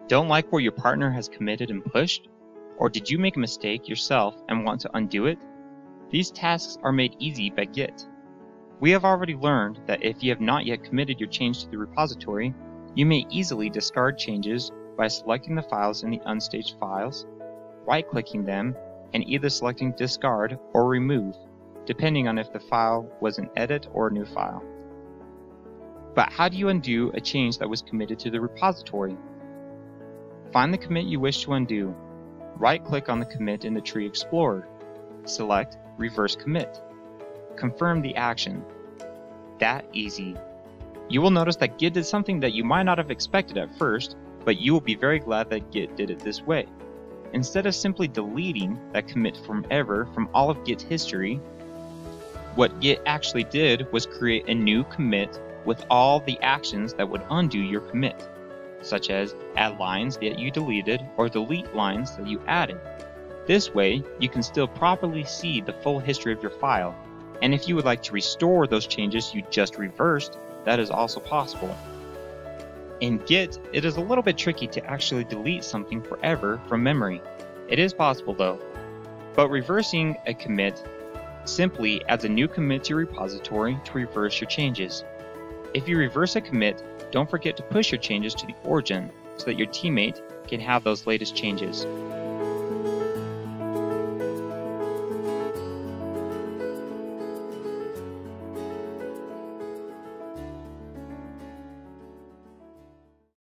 Don't like what your partner has committed and pushed? Or did you make a mistake yourself and want to undo it? These tasks are made easy by Git. We have already learned that if you have not yet committed your change to the repository, you may easily discard changes by selecting the files in the unstaged files, right-clicking them, and either selecting discard or remove, depending on if the file was an edit or a new file. But how do you undo a change that was committed to the repository? Find the commit you wish to undo. Right-click on the commit in the tree explorer. Select Reverse Commit. Confirm the action. That easy. You will notice that Git did something that you might not have expected at first, but you will be very glad that Git did it this way. Instead of simply deleting that commit from all of Git's history, what Git actually did was create a new commit with all the actions that would undo your commit, such as add lines that you deleted or delete lines that you added. This way, you can still properly see the full history of your file, and if you would like to restore those changes you just reversed, that is also possible. In Git, it is a little bit tricky to actually delete something forever from memory. It is possible though, but reversing a commit simply adds a new commit to your repository to reverse your changes. If you reverse a commit, don't forget to push your changes to the origin so that your teammate can have those latest changes.